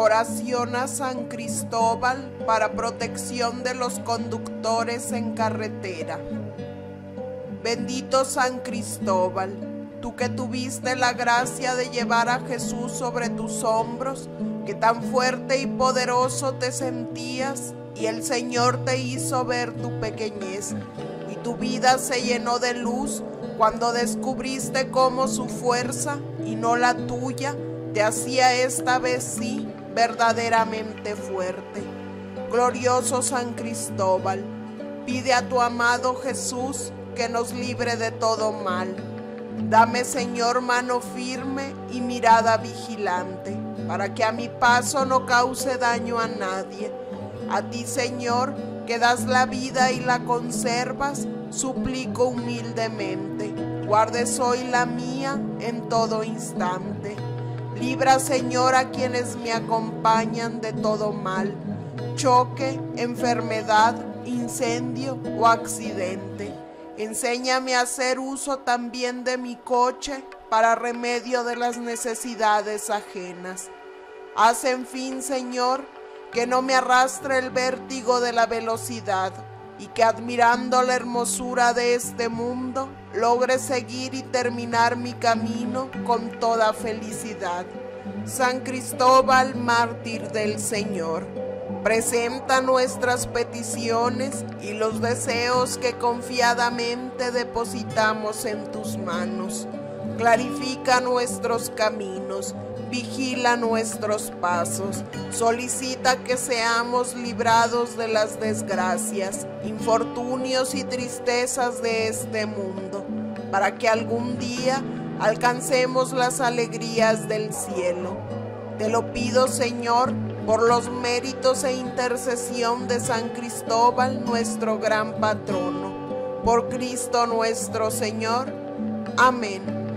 Oración a San Cristóbal para protección de los conductores en carretera. Bendito San Cristóbal, tú que tuviste la gracia de llevar a Jesús sobre tus hombros, que tan fuerte y poderoso te sentías, y el Señor te hizo ver tu pequeñez, y tu vida se llenó de luz cuando descubriste cómo su fuerza, y no la tuya, te hacía esta vez sí verdaderamente fuerte. Glorioso San Cristóbal, pide a tu amado Jesús que nos libre de todo mal. Dame, Señor, mano firme y mirada vigilante, para que a mi paso no cause daño a nadie. A ti, Señor, que das la vida y la conservas, suplico humildemente, guardes hoy la mía en todo instante. Libra, Señor, a quienes me acompañan de todo mal, choque, enfermedad, incendio o accidente. Enséñame a hacer uso también de mi coche para remedio de las necesidades ajenas. Haz, en fin, Señor, que no me arrastre el vértigo de la velocidad, y que admirando la hermosura de este mundo, logre seguir y terminar mi camino con toda felicidad. San Cristóbal, mártir del Señor, presenta nuestras peticiones y los deseos que confiadamente depositamos en tus manos. Clarifica nuestros caminos, vigila nuestros pasos, solicita que seamos librados de las desgracias, infortunios y tristezas de este mundo, para que algún día alcancemos las alegrías del cielo. Te lo pido, Señor, por los méritos e intercesión de San Cristóbal, nuestro gran patrono. Por Cristo nuestro Señor. Amén.